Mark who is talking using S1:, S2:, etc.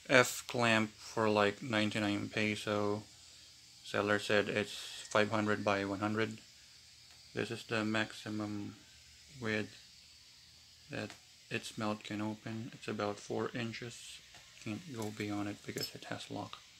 S1: F clamp for like 99 peso. Seller said it's 500 by 100. This is the maximum width that its mouth can open. It's about 4 inches. Can't go beyond it because it has lock.